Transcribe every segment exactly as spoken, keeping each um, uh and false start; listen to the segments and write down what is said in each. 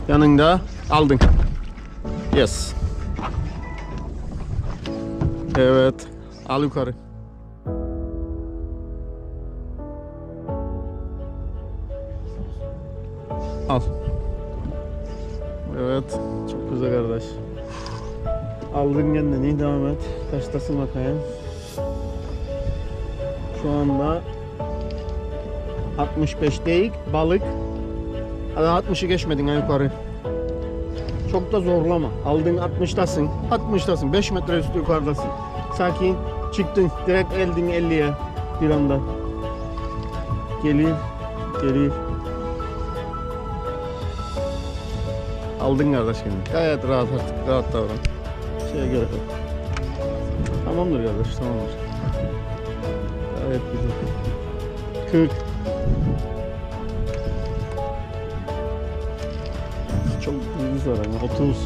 Yanında aldın. Yes. Evet. Al yukarı. Al. Evet. Çok güzel kardeş. Aldın kendini. Devam et. Taştasın bakayım. Şu anda altmış beş değil balık. Hadi altmışı geçmedin yukarı. Çok da zorlama. Aldın altmıştasın. altmıştasın. beş metre üstü yukarıdasın. Sakin çıktın. Direkt eldin elliye bir anda. Gelir. Gelir. Aldın kardeş kendini. Gayet rahat artık. Rahat davran. Şeye gerek yok. Tamamdır kardeş. Tamamdır. Gayet güzel. kırk. Çok hızlı var ama otuz.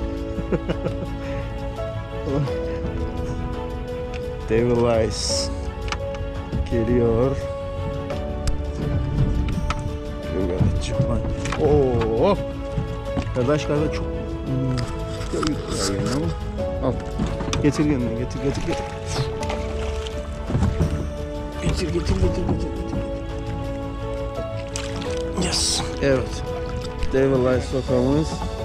Devil Eyes geliyor. Evet, çıkma. Oo! Kardeş kardeş çok. Al. Getir yanına, getir, getir, getir. Getir, getir, getir, getir, getir. Yes. Evet. Devil Eyes sokağımız.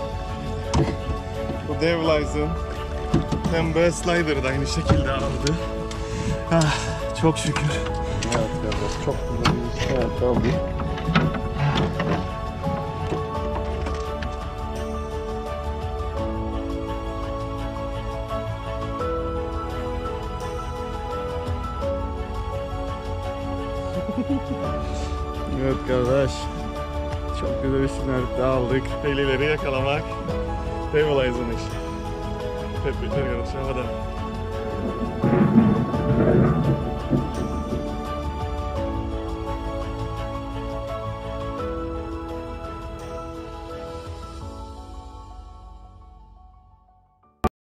Bu Devil Eyes'ın pembe slider da aynı şekilde aldı. Ah, çok şükür. Evet kardeş, çok güzel bir şey aldı. Evet kardeş, çok güzel bir sinerlik daha aldık. Delileri yakalamak Devil Eyes'ın işi. Tebrikler arkadaşlar. Hadi.